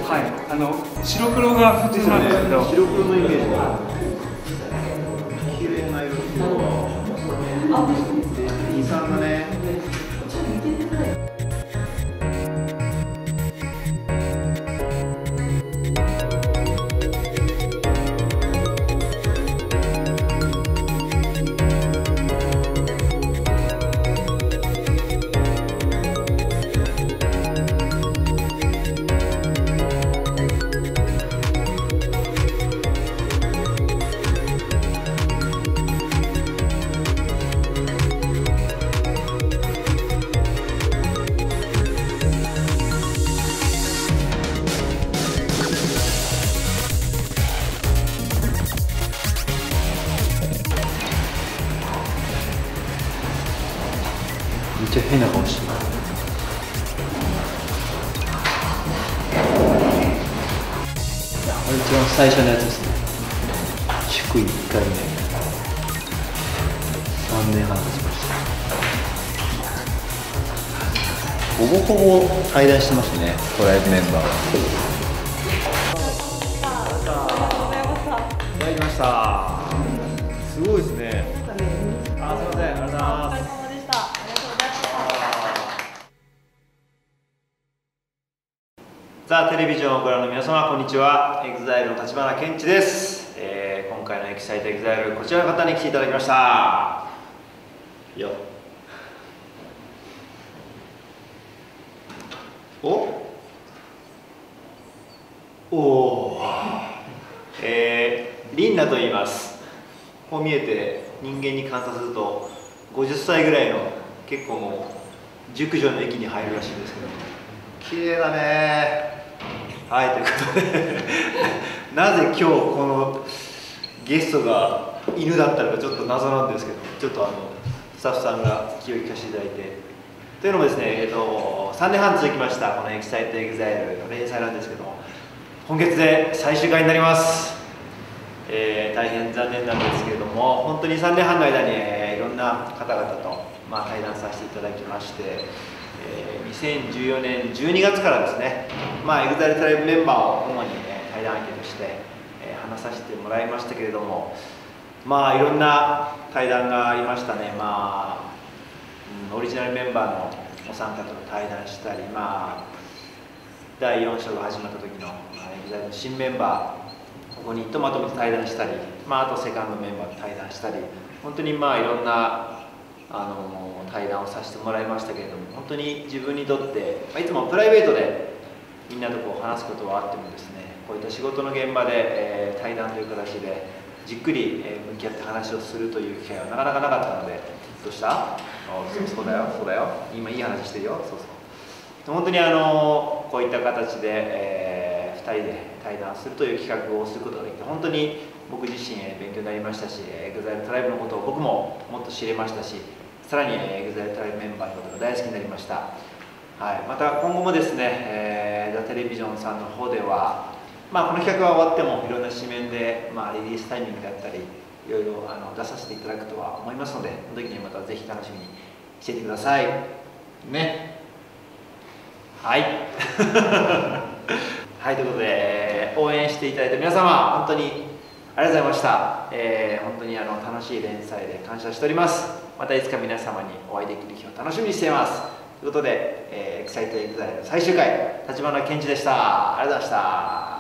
はい、白黒が普通なんですけど、 白黒のイメージが綺麗な色で、23がね。 めっちゃ変な顔してる。これ一番最初のやつですね。祝意1回目。3年半経ちました。ほぼほぼ対談してましたね、トライブメンバーは。 いただきました。すごいですね。すみません、ありがとうございます。ザ・テレビジョンをご覧の皆様、こんにちは。EXILE の立花健一です。今回のエキサイト EXILE、こちらの方に来ていただきました。よおリンナと言います。こう見えて人間に観察すると50歳ぐらいの結構もう熟女の域に入るらしいんですけど、綺麗だね。はい、ということでなぜ今日このゲストが犬だったのかちょっと謎なんですけど、ちょっとスタッフさんが気を利かせていただいて、というのもですね、3年半続きましたこのエキサイト EXILE の連載なんですけども、今月で最終回になります。大変残念なんですけれども、本当に3年半の間に、いろんな方々と、対談させていただきまして、2014年12月からですね、EXILE トライブメンバーを主に、対談相手として、話させてもらいましたけれども、いろんな対談がありましたね。オリジナルメンバーのお三方と対談したり、第4章が始まった時の、EXILE の新メンバーここにとまとめて対談したり、あとセカンドメンバーと対談したり、本当にいろんな対談をさせてもらいましたけれども、本当に自分にとって、いつもプライベートでみんなと話すことはあってもですね、こういった仕事の現場で、対談という形でじっくり、向き合って話をするという機会はなかなかなかったので、どうした？そうだよ、そうだよ、今いい話してるよ。そうそう、本当にこういった形で、2人で対談するという企画をすることができて、本当に僕自身勉強になりましたし、EXILE トライブのことを僕ももっと知れましたし、さらに EXILE トライブメンバーのことが大好きになりました。はい、また今後もですね、ザ・テレビジョンさんの方では、この企画が終わってもいろんな紙面で、リリースタイミングだったりいろいろ出させていただくとは思いますので、その時にまたぜひ楽しみにしていてくださいね。はいはい、ということで、応援していただいた皆様、本当にありがとうございました。本当に楽しい連載で感謝しております。またいつか皆様にお会いできる日を楽しみにしています。ということで、エキサイト EXILE 最終回、立花健一でした。ありがとうございました。